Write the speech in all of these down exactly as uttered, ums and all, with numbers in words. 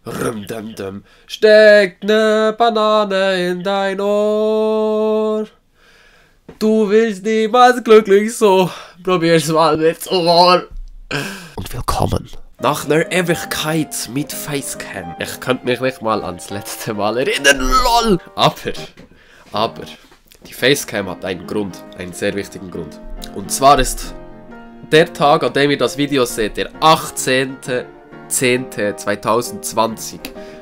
Rum, dum, dum. Steck ne Banane in dein Ohr. Du willst niemals glücklich so. Probier's mal mit Ohr. Und willkommen. Nach einer Ewigkeit mit Facecam. Ich könnte mich nicht mal ans letzte Mal erinnern, lol. Aber, aber, die Facecam hat einen Grund, einen sehr wichtigen Grund. Und zwar ist der Tag, an dem ihr das Video seht, der achtzehnte zehnte zweitausendzwanzig.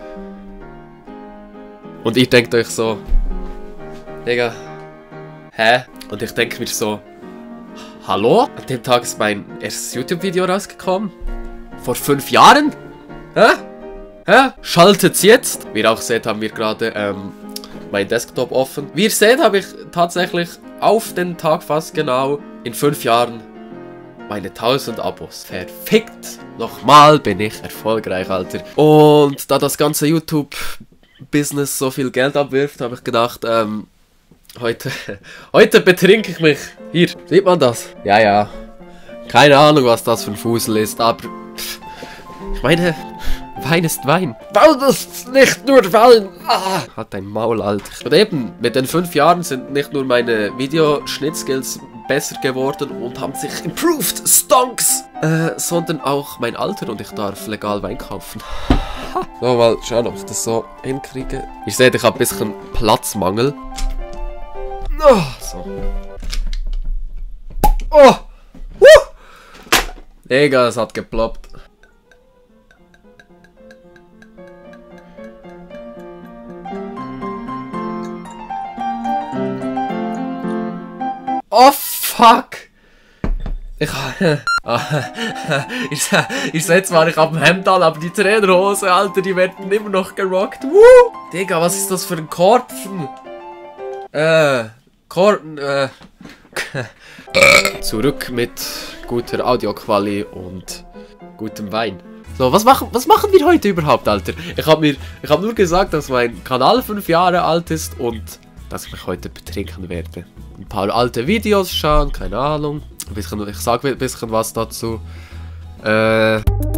Und ihr denkt euch so, Digga, hä? Und ich denke mir so, hallo? An dem Tag ist mein erstes YouTube-Video rausgekommen. Vor fünf Jahren? Hä? Hä? Schaltet's jetzt? Wie ihr auch seht, haben wir gerade ähm, mein Desktop offen. Wie ihr seht, habe ich tatsächlich auf den Tag fast genau in fünf Jahren meine tausend Abos. Verfickt! Nochmal bin ich erfolgreich, Alter. Und da das ganze YouTube-Business so viel Geld abwirft, habe ich gedacht, ähm, heute, heute betrinke ich mich. Hier, sieht man das? Ja, ja. Keine Ahnung, was das für ein Fusel ist, aber pff, ich meine, Wein ist Wein. Wein ist nicht nur Wein. Ah. Hat ein Maul, Alter. Und eben, mit den fünf Jahren sind nicht nur meine Videoschnittskills besser geworden und haben sich improved, stonks, äh, sondern auch mein Alter und ich darf legal Wein kaufen. So, mal schauen, ob ich das so hinkriege. Ihr seht, ich habe ein bisschen Platzmangel. Oh, so. Oh! Uh! Digga, es hat geploppt. Oh fuck! Ich ihr, ihr seht zwar, ich hab ein Hemd an, aber die Trainerhose, Alter, die werden immer noch gerockt. Woo! Digga, was ist das für ein Korpfen? Äh, Korten, äh. Zurück mit guter Audioquali und gutem Wein. So, was machen, was machen wir heute überhaupt, Alter? Ich hab mir, ich hab nur gesagt, dass mein Kanal fünf Jahre alt ist und dass ich mich heute betrinken werde. Ein paar alte Videos schauen, keine Ahnung. Ein bisschen, ich sage ein bisschen was dazu. Äh,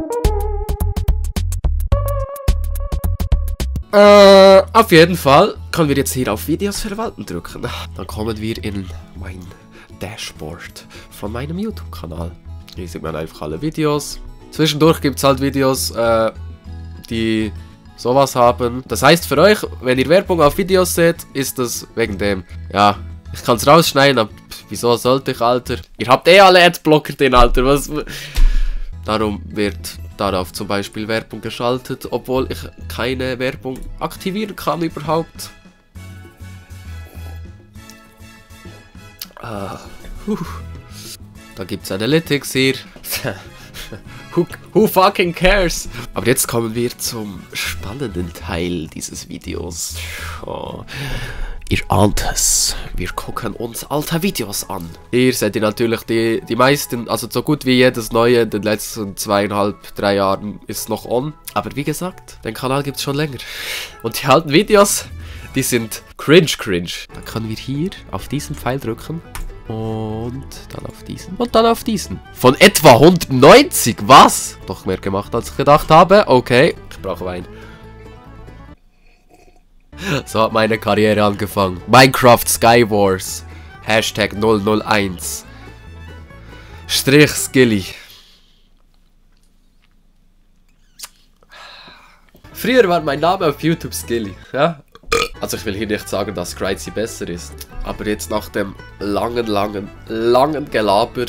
äh, auf jeden Fall können wir jetzt hier auf Videos verwalten drücken. Dann kommen wir in mein Dashboard von meinem YouTube-Kanal. Hier sieht man einfach alle Videos. Zwischendurch gibt es halt Videos, äh, die sowas haben. Das heißt für euch, wenn ihr Werbung auf Videos seht, ist das wegen dem. Ja, ich kann es rausschneiden, aber wieso sollte ich, Alter? Ihr habt eh alle Adblocker drin, Alter. Was? Darum wird darauf zum Beispiel Werbung geschaltet, obwohl ich keine Werbung aktivieren kann überhaupt. Ah, huh. Da gibt es Analytics hier. Who, who fucking cares? Aber jetzt kommen wir zum spannenden Teil dieses Videos. Oh, ihr ahnt es. Wir gucken uns alte Videos an. Hier seht ihr natürlich die, die meisten, also so gut wie jedes neue in den letzten zweieinhalb, drei Jahren ist noch on. Aber wie gesagt, den Kanal gibt es schon länger. Und die alten Videos, die sind cringe cringe. Dann können wir hier auf diesen Pfeil drücken. Und dann auf diesen. Und dann auf diesen. Von etwa hundertneunzig. Was? Doch mehr gemacht, als ich gedacht habe. Okay. Ich brauche Wein. So hat meine Karriere angefangen. Minecraft Skywars. Hashtag null null eins. Strich Skilly. Früher war mein Name auf YouTube Skilly. Ja? Also ich will hier nicht sagen, dass Crazy besser ist. Aber jetzt nach dem langen, langen, langen Gelaber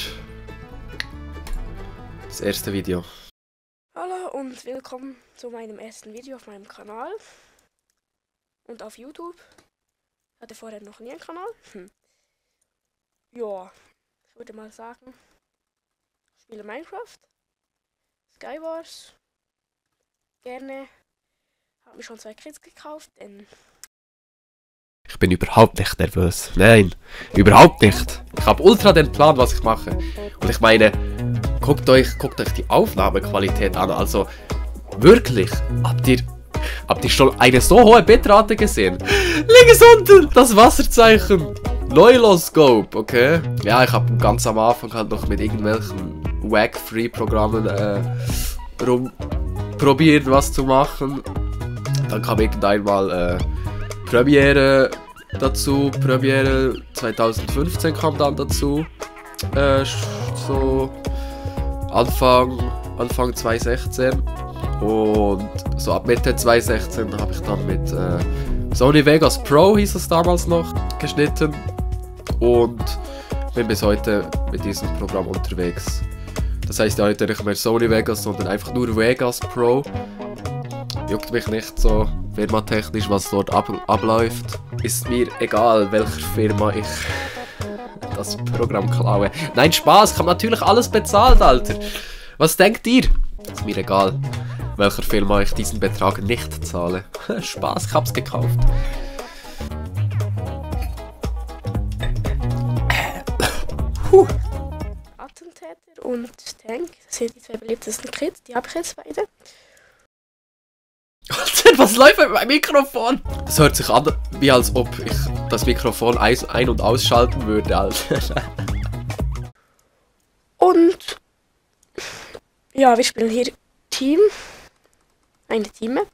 das erste Video. Hallo und willkommen zu meinem ersten Video auf meinem Kanal. Und auf YouTube. Ich hatte vorher noch nie einen Kanal. Hm. Ja, ich würde mal sagen, ich spiele Minecraft, Skywars, gerne. Habe mir schon zwei Kits gekauft, denn ich bin überhaupt nicht nervös. Nein, überhaupt nicht. Ich habe ultra den Plan, was ich mache. Und ich meine, guckt euch, guckt euch die Aufnahmequalität an. Also, wirklich, habt ihr, habt ihr schon eine so hohe Bitrate gesehen? Links unten, das Wasserzeichen. Neuloscope, okay? Ja, ich habe ganz am Anfang halt noch mit irgendwelchen Wack-Free-Programmen äh, rum probieren, was zu machen. Dann kam irgendwann mal äh, Premiere dazu. Premiere zwanzig fünfzehn kam dann dazu. Äh, so Anfang, Anfang zwanzig sechzehn. Und so ab Mitte zwanzig sechzehn habe ich dann mit äh, Sony Vegas Pro, hieß es damals noch, geschnitten. Und bin bis heute mit diesem Programm unterwegs. Das heißt ja heute nicht mehr Sony Vegas, sondern einfach nur Vegas Pro. Juckt mich nicht so firmatechnisch, was dort ab abläuft. Ist mir egal, welcher Firma ich das Programm klaue. Nein, Spaß, ich habe natürlich alles bezahlt, Alter. Was denkt ihr? Ist mir egal, welcher Firma ich diesen Betrag nicht zahle. Spaß, ich hab's gekauft. Puh. Attentäter und Tank, das sind die zwei beliebtesten Kids, die habe ich jetzt beide. Alter, was läuft mit meinem Mikrofon? Das hört sich an, wie als ob ich das Mikrofon ein- und ausschalten würde, Alter. Und ja, wir spielen hier Team. Eine Team-Map.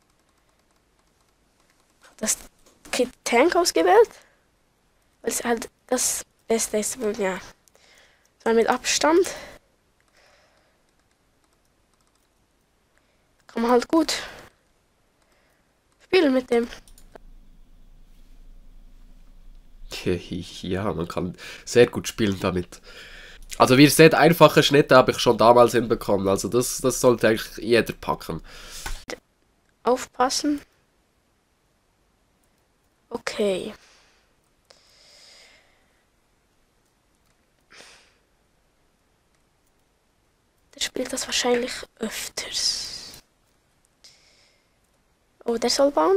Das Kid Tank ausgewählt. Weil es halt das Beste ist. Und ja. Zwar mit Abstand. Kann man halt gut spielen mit dem. Ja, man kann sehr gut spielen damit. Also wie ihr seht, einfache Schnitte habe ich schon damals hinbekommen. Also das, das sollte eigentlich jeder packen. Aufpassen. Okay. Der spielt das wahrscheinlich öfters. Oh, der soll bauen?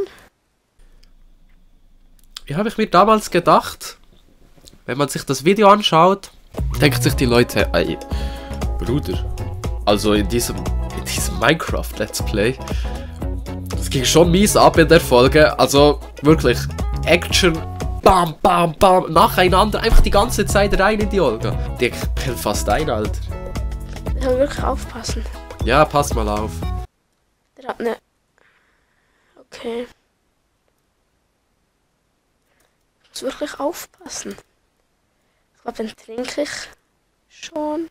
Wie habe ich mir damals gedacht, wenn man sich das Video anschaut, denkt sich die Leute, ey, Bruder, also in diesem, in diesem Minecraft Let's Play, das ging schon mies ab in der Folge, also wirklich, Action, bam, bam, bam, nacheinander, einfach die ganze Zeit rein in die Olga. Die pennt fast ein, Alter. Der soll wirklich aufpassen. Ja, pass mal auf. Der hat eine... Okay. Ich muss wirklich aufpassen. Ich glaube, den trinke ich schon.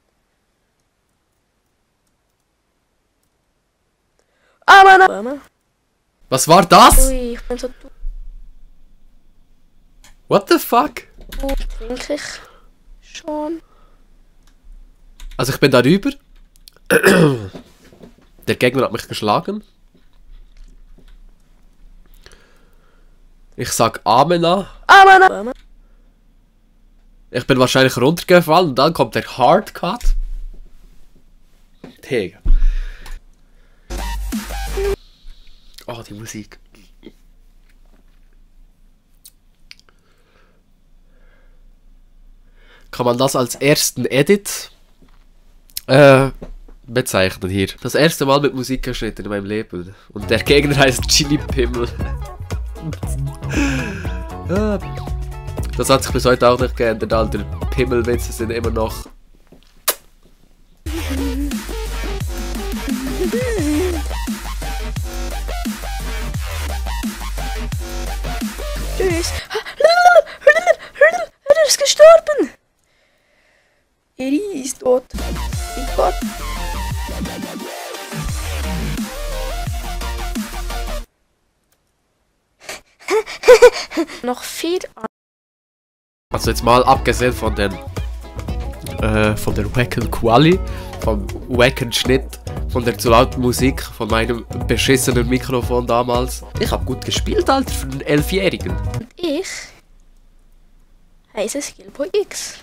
Ah, Mann! Was war das? Ui, ich bin so dumm. What the fuck? Trinke ich schon. Also ich bin darüber. Der Gegner hat mich geschlagen. Ich sag Amena. Amen. Ich bin wahrscheinlich runtergefallen und dann kommt der Hardcut. Digga. Oh, die Musik. Kann man das als ersten Edit äh, bezeichnen hier. Das erste Mal mit Musik geschnitten in meinem Leben. Und der Gegner heißt Chili Pimmel. Das hat sich bis heute auch nicht geändert, Alter. Pimmelwitze sind immer noch... Tschüss. Er ist gestorben. Er ist tot. Ich Gott. Noch vier. Also jetzt mal abgesehen von den äh, von der wacken Quali, vom wacken Schnitt, von der zu lauten Musik, von meinem beschissenen Mikrofon damals. Ich hab gut gespielt, Alter, für einen Elfjährigen. Und ich heiße Skillboy X.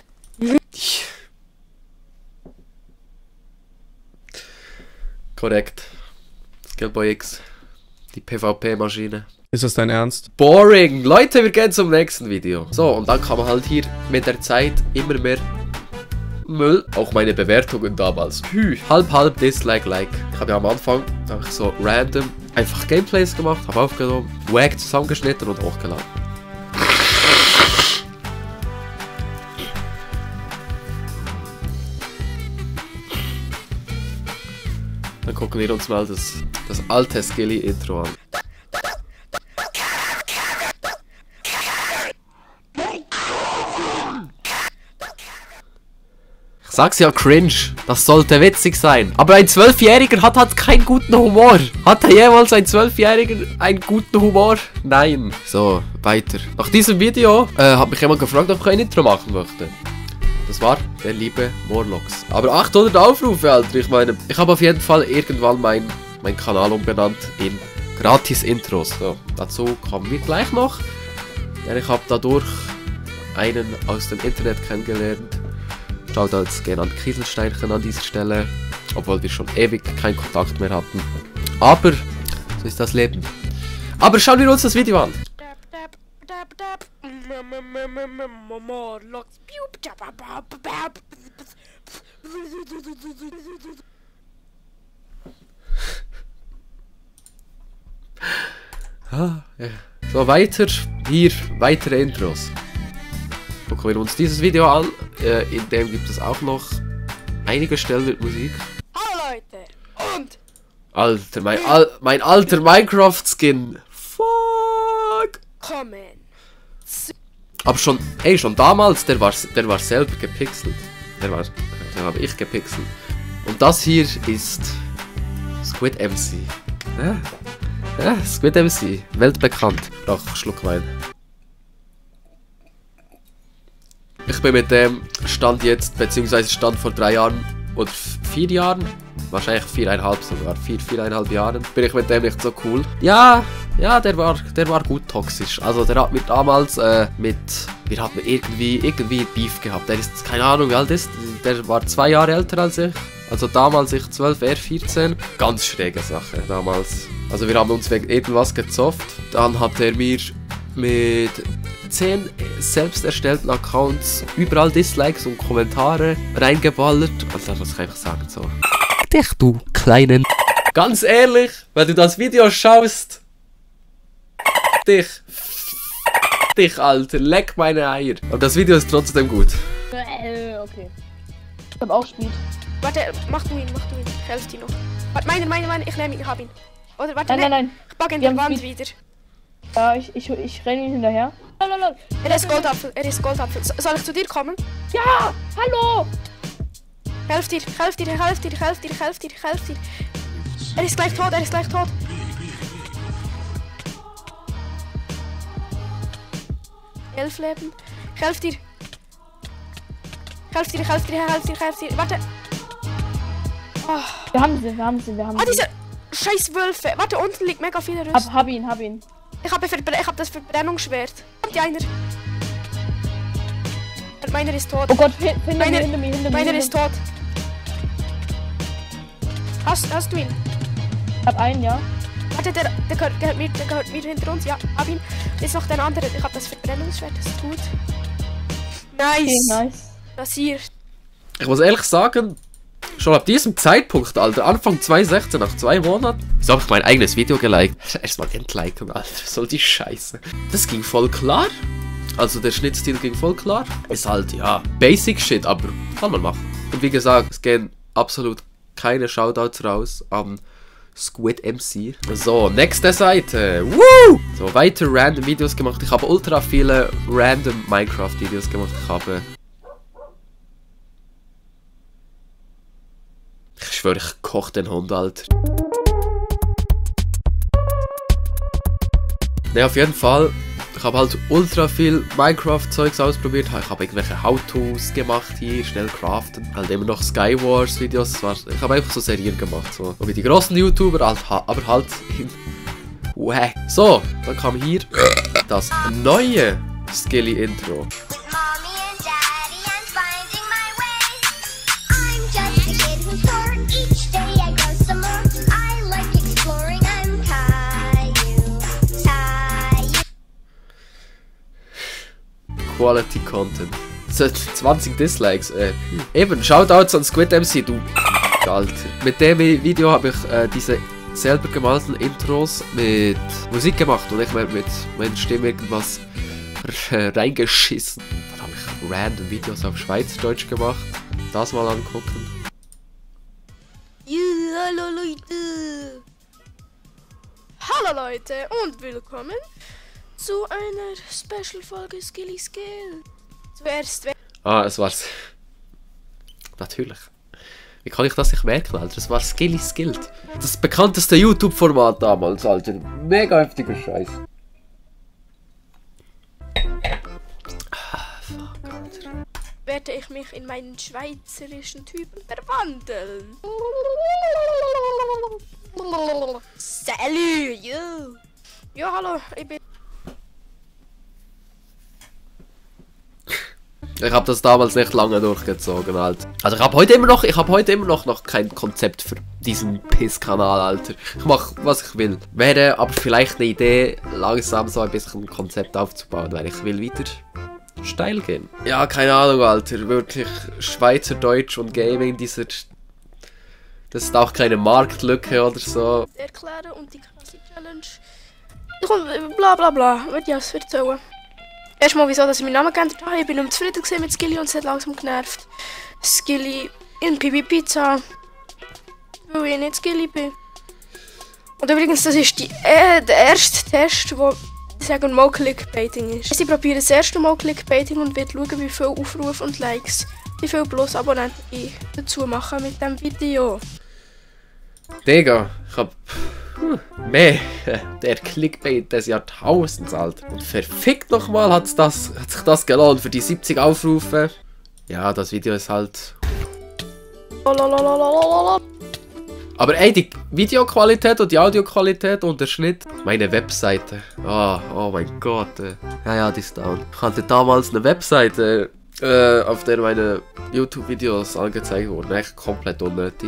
Korrekt. Skillboy X. Die PvP-Maschine. Ist das dein Ernst? Boring! Leute, wir gehen zum nächsten Video. So, und dann kann man halt hier mit der Zeit immer mehr Müll. Auch meine Bewertungen damals. Hü, halb, halb, Dislike, Like. Ich habe ja am Anfang hab ich so random einfach Gameplays gemacht, habe aufgenommen, wack zusammengeschnitten und hochgeladen. Dann gucken gucken wir uns mal das, das alte Skilly-Intro an. Ich sag's ja, cringe. Das sollte witzig sein. Aber ein Zwölfjähriger hat halt keinen guten Humor. Hat er jemals ein Zwölfjähriger einen guten Humor? Nein. So, weiter. Nach diesem Video äh, hat mich jemand gefragt, ob ich ein Intro machen möchte. Das war der liebe Morlox. Aber achthundert Aufrufe, Alter. Ich meine, ich habe auf jeden Fall irgendwann meinen mein Kanal umbenannt in Gratis-Intros. So, dazu kommen wir gleich noch. Denn ich habe dadurch einen aus dem Internet kennengelernt. Shoutouts gehen an Kieselsteinchen an dieser Stelle, obwohl wir schon ewig keinen Kontakt mehr hatten. Aber so ist das Leben. Aber schauen wir uns das Video an. Ah, ja. So, weiter. Hier weitere Intros. Gucken wir uns dieses Video an, äh, in dem gibt es auch noch einige Stellen mit Musik. Hallo Leute und... Alter, mein, Al mein alter Minecraft-Skin. Fuck. Kommen. Aber schon, ey, schon damals, der war, der war selber gepixelt. Der war, den habe ich gepixelt. Und das hier ist Squid M C. Ja, ja, Squid M C, weltbekannt. Ach, Schluck Wein. Ich bin mit dem Stand jetzt, beziehungsweise Stand vor drei Jahren oder vier Jahren, wahrscheinlich viereinhalb sogar, vier, viereinhalb Jahren, bin ich mit dem nicht so cool. Ja, ja, der war, der war gut toxisch. Also der hat mir damals äh, mit, wir hatten irgendwie, irgendwie Beef gehabt. Der ist, keine Ahnung wie alt ist, der war zwei Jahre älter als ich. Also damals ich zwölf, er vierzehn. Ganz schräge Sache damals. Also wir haben uns wegen irgendwas gezofft. Dann hat er mir mit zehn selbst erstellten Accounts überall Dislikes und Kommentare reingeballert. Also was kann ich sagen so? Dich, du kleinen... Ganz ehrlich, wenn du das Video schaust... Dich... Dich, Alter, leck meine Eier. Aber das Video ist trotzdem gut. Äh, okay. Ich hab auch Speed. Warte, mach du ihn, mach du ihn. Ich helfe dir noch. Warte, meine, meine, meine, ich nehme ihn, ich hab ihn. Oder warte, Nein, nein, nein. Ich packe in Wir der haben Wand Speed. wieder. Ja, ich, ich, ich renne ihn hinterher. Lalalala. Er ist Goldapfel, er ist Goldapfel. So- Soll ich zu dir kommen? Ja, hallo. Ich helfe dir, ich helfe dir, ich helfe dir, ich helfe dir, ich helfe dir, ich helfe dir. Er ist gleich tot, er ist gleich tot. Elf Leben. Ich helfe dir. Ich helfe dir, ich helfe dir, ich helfe dir, ich helfe dir. Warte. Oh. Wir haben sie, wir haben sie, wir haben Ah, sie. diese scheiß Wölfe. Warte, unten liegt mega viel Rüst. Hab, hab ihn, hab ihn. Ich habe Verbre ich hab das Verbrennungsschwert. Kommt einer. Meiner ist tot. Oh Gott, hin- hinter Meiner- mir, hinter mir, hinter mir. Meiner hinter ist tot. Hast, hast du ihn? Ich hab einen, ja. Warte, der, der, gehört, gehört mir, der gehört mir hinter uns. Ja, hab ihn. Ist noch der andere. Ich hab das Verbrennungsschwert. Das ist gut. Nice. Okay, nice. Das hier. Ich muss ehrlich sagen, schon ab diesem Zeitpunkt, Alter, Anfang zwanzig sechzehn, nach zwei Monaten, wieso hab ich mein eigenes Video geliked? Erstmal entliken, Alter, was soll die Scheiße? Das ging voll klar. Also der Schnittstil ging voll klar. Ist halt, ja, Basic Shit, aber kann man machen. Und wie gesagt, es gehen absolut keine Shoutouts raus an Squid M C. So, nächste Seite. Woo! So, weiter random Videos gemacht. Ich habe ultra viele random Minecraft Videos gemacht. Ich habe... Ich schwöre, ich koche den Hund, Alter. Ne, auf jeden Fall. Ich habe halt ultra viel Minecraft-Zeugs ausprobiert. Ich habe irgendwelche How-Tos gemacht hier, schnell craften. Halt immer noch Skywars-Videos. Ich habe einfach so Serien gemacht, so wie die großen YouTuber, halt, aber halt in Wack. So, dann kam hier das neue Skilly-Intro. Mommy and Daddy, I'm finding my way. I'm just a kid who's bored. Each day I go somewhere. I like exploring. I'm Caillou, Caillou. Quality Content. zwanzig Dislikes, äh. Eben, Shoutouts an Squid M C, du Alter. Mit dem Video habe ich äh, diese selber gemalten Intros mit Musik gemacht und ich mir mit meiner Stimme irgendwas reingeschissen. Dann habe ich random Videos auf Schweizerdeutsch gemacht. Das mal angucken. Ja, hallo Leute. Hallo Leute und willkommen zu einer Special-Folge Skilly Skill. Zuerst... Ah, es war's. Natürlich. Wie kann ich das nicht merken, Alter? Das war Skilly Skilled. Das bekannteste YouTube-Format damals, Alter. Mega heftiger Scheiß. Ah, fuck, Alter. werde ich mich in meinen schweizerischen Typen verwandeln. Salut, yo. Ja, hallo, ich bin... Ich habe das damals nicht lange durchgezogen, Alter. Also ich habe heute immer noch, ich habe heute immer noch, noch kein Konzept für diesen Piss-Kanal, Alter. Ich mache, was ich will. Wäre aber vielleicht eine Idee, langsam so ein bisschen ein Konzept aufzubauen, weil ich will wieder steil gehen. Ja, keine Ahnung, Alter. Wirklich Schweizerdeutsch und Gaming, dieser... Das ist auch keine Marktlücke oder so. Erklären und die krasse Challenge. Ich komm, bla bla bla. Wird ja, es wird so. Erstmal, wieso, dass ich meinen Namen geändert habe. Ich bin um zufrieden mit Skilly und es hat langsam genervt. Skilly in PvP-Pizza. Weil ich nicht Skilly bin. Und übrigens, das ist die, äh, der erste Test, wo ich sage, mal Clickbaiting ist. Ich probiere das erste Mal Clickbaiting und werde schauen, wie viele Aufrufe und Likes, wie viele plus Abonnenten ich dazu mache mit diesem Video. Digga, ich hab... Hm, mehr. Der Clickbait des Jahrtausends, Alter. Und verfickt nochmal hat's das, hat sich das gelohnt für die siebzig Aufrufe. Ja, das Video ist halt... Aber ey, die Videoqualität und die Audioqualität und der Schnitt. Meine Webseite. Oh, oh mein Gott. Ey. Ja, ja, die ist down. Ich hatte damals eine Webseite, äh, auf der meine YouTube-Videos angezeigt wurden. Echt komplett unnötig.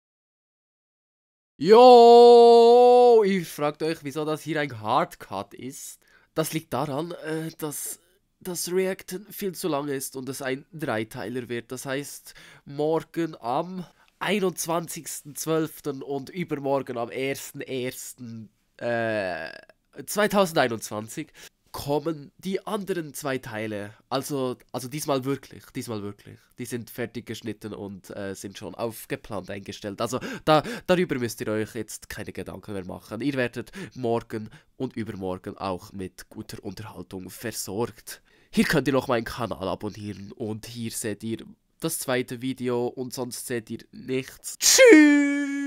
Jo, ihr fragt euch, wieso das hier ein Hardcut ist. Das liegt daran, äh, dass das Reacten viel zu lang ist und es ein Dreiteiler wird. Das heißt, morgen am einundzwanzigsten zwölften und übermorgen am ersten ersten Äh, zweitausendeinundzwanzig kommen die anderen zwei Teile. Also, also diesmal wirklich, diesmal wirklich. Die sind fertig geschnitten und äh, sind schon aufgeplant eingestellt. Also da, darüber müsst ihr euch jetzt keine Gedanken mehr machen. Ihr werdet morgen und übermorgen auch mit guter Unterhaltung versorgt. Hier könnt ihr noch meinen Kanal abonnieren und hier seht ihr das zweite Video und sonst seht ihr nichts. Tschüss!